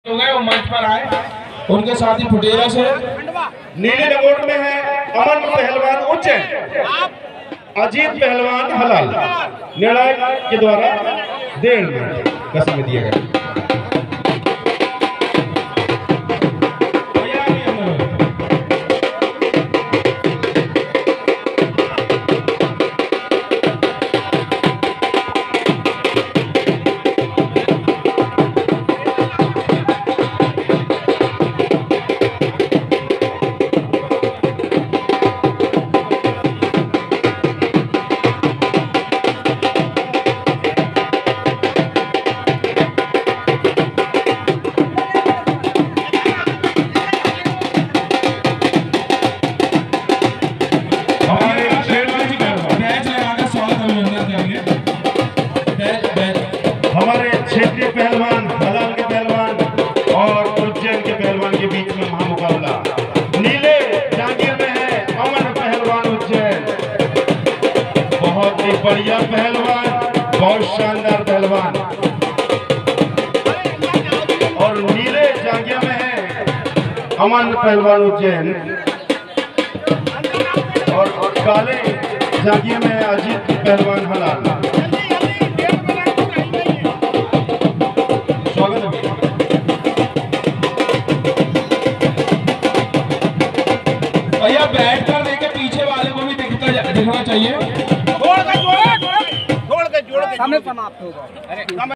हो गए वो मंच पर आए, उनके साथ ही फुटेरा से नीले नगोट में है अमन पहलवान उज्जैन, अजीत पहलवान हलाल। निर्णायक के द्वारा 1.5 मिनट का समय दिया गया। हमारे क्षेत्रीय पहलवान, हलाल के पहलवान और उज्जैन के पहलवान के बीच में महामुकाबला। नीले जागीर में है अमन पहलवान उज्जैन, बहुत ही बढ़िया पहलवान, बहुत शानदार पहलवान। और नीले जागीर में है अमन पहलवान उज्जैन और काले जागीर में है अजीत पहलवान हलाल। भैया बैठ कर देखे पीछे वाले को भी दिखना चाहिए। जोड़ के सामने समाप्त होगा।